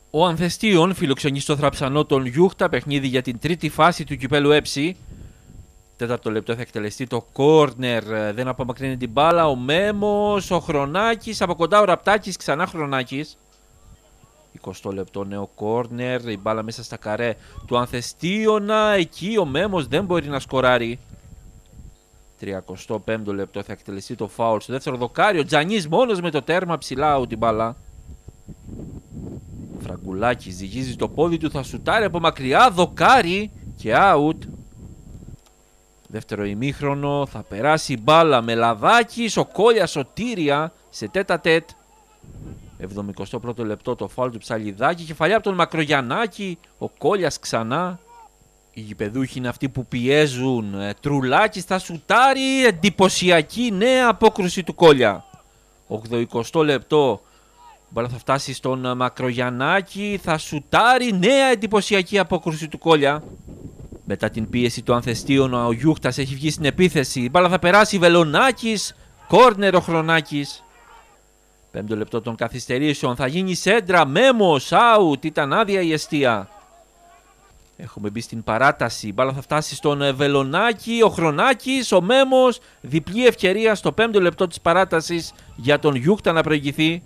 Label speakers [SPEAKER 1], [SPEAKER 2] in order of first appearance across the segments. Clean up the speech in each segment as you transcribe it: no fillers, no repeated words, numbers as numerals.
[SPEAKER 1] Ο Ανθεστίων φιλοξενεί στο Θραψανό τον Γιούχτα, παιχνίδι για την τρίτη φάση του κυπέλου ΕΨΗ. Τέταρτο λεπτό θα εκτελεστεί το κόρνερ, δεν απομακρύνει την μπάλα. Ο Μέμος, ο Χρονάκης, από κοντά ο Ραπτάκης, ξανά Χρονάκης. 20 λεπτό νέο κόρνερ, η μπάλα μέσα στα καρέ του Ανθεστίωνα. Εκεί ο Μέμος δεν μπορεί να σκοράρει. 35 λεπτό θα εκτελεστεί το φάουλ στο δεύτερο δοκάρι. Ο Τζανής μόνος με το τέρμα, ψηλά out την μπάλα. Φραγκουλάκης ζυγίζει το πόδι του, θα σουτάρει από μακριά, δοκάρι και out. Δεύτερο ημίχρονο, θα περάσει η μπάλα με Λαδάκης, ο Κόλιας, Σωτήρια σε τέτα τέτ. 71ο λεπτό το φάουλ του Ψαλιδάκη, κεφαλιά από τον Μακρογιαννάκη, ο Κόλιας ξανά. Οι γηπεδούχοι είναι αυτοί που πιέζουν. Τρουλάκης θα σουτάρει, εντυπωσιακή νέα απόκρουση του Κόλια. 80ο λεπτό, η μπάλα θα φτάσει στον Μακρογιαννάκη, θα σουτάρει, νέα εντυπωσιακή απόκρουση του Κόλια. Μετά την πίεση του Ανθεστίωνα, ο Γιούχτας έχει βγει στην επίθεση. Η μπάλα θα περάσει, Βελονάκης, κόρνερ ο Χρονάκης. 5ο λεπτό των καθυστερήσεων, θα γίνει σέντρα, Μέμος, out, ήταν άδεια η εστία. Έχουμε μπει στην παράταση, η μπάλα θα φτάσει στον Βελονάκη, ο Χρονάκης, ο Μέμος. Διπλή ευκαιρία στο 5ο λεπτό της παράτασης για τον Γιούχτα να προηγηθεί.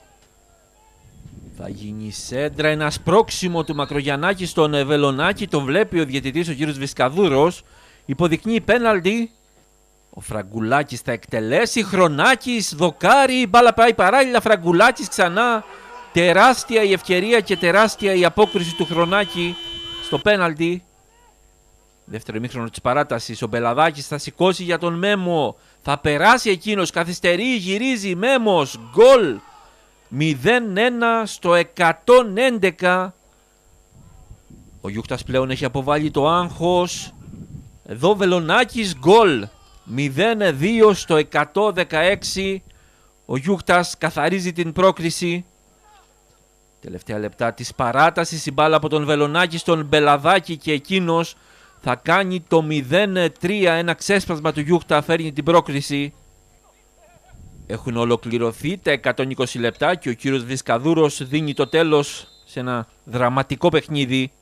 [SPEAKER 1] Θα γίνει σέντρα, ένα σπρώξιμο του Μακρογιαννάκη στον Βελονάκη. Το βλέπει ο διαιτητής, ο κύριος Βυσκαδούρος. Υποδεικνύει πέναλτι. Ο Φραγκουλάκης θα εκτελέσει. Χρονάκης, δοκάρι. Η μπάλα πάει παράλληλα. Φραγκουλάκης ξανά. Τεράστια η ευκαιρία και τεράστια η απόκριση του Χρονάκη στο πέναλτι. Δεύτερο ημίχρονο της παράτασης. Ο Μπελαδάκης θα σηκώσει για τον Μέμο. Θα περάσει εκείνος. Καθυστερεί, γυρίζει. Μέμος. Γκολ. 0-1 στο 111. Ο Γιούχτας πλέον έχει αποβάλει το άγχος. Εδώ Βελονάκης, γκολ. 0-2 στο 116. Ο Γιούχτας καθαρίζει την πρόκριση. Τελευταία λεπτά της παράτασης, η μπάλα από τον Βελονάκη στον Μπελαδάκη και εκείνος θα κάνει το 0-3. Ένα ξέσπασμα του Γιούχτα φέρνει την πρόκριση. Έχουν ολοκληρωθεί τα 120 λεπτά και ο κύριος Βυσκαδούρος δίνει το τέλος σε ένα δραματικό παιχνίδι.